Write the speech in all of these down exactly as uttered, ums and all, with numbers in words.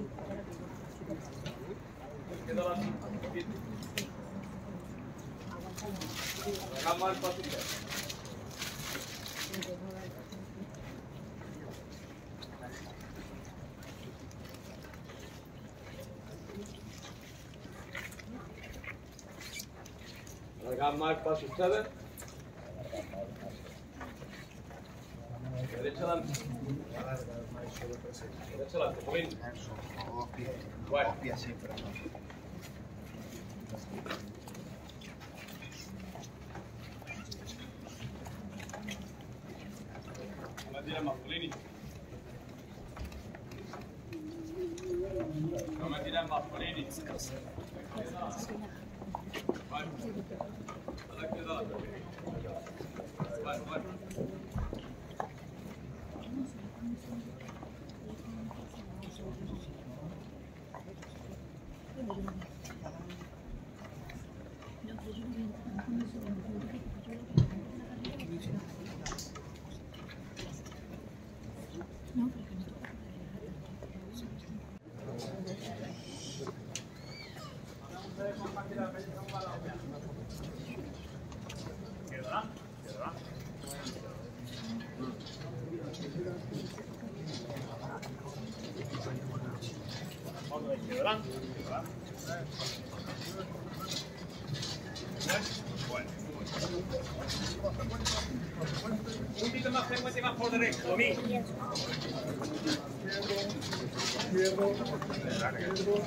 Gambar pasti. Gambar pasti ustedes. Derecha adelante. Derecha adelante, poquito. Bueno. No me tires más, Polini. No me tires más, Polini. Vale. Vale, vale. ¿Quedará? ¿Quedará? Otra vez, ¿quedará? ¿Quedará? Bueno. Un poquito más frecuente, más por derecho, lo mismo. Izquierdo, izquierdo,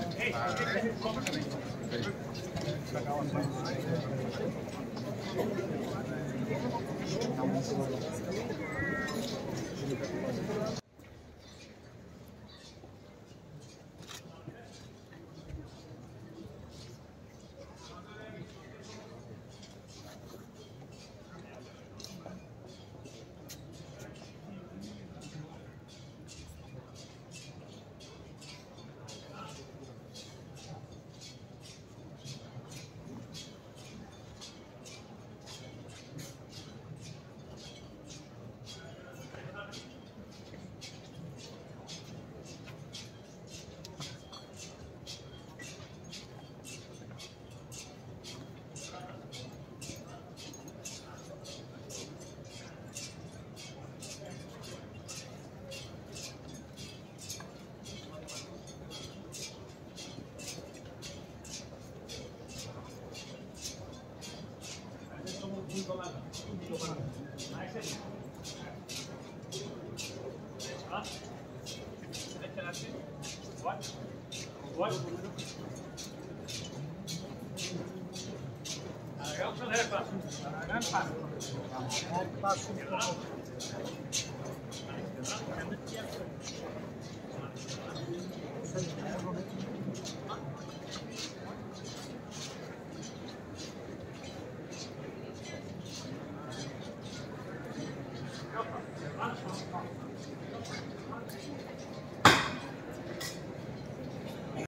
Thank you.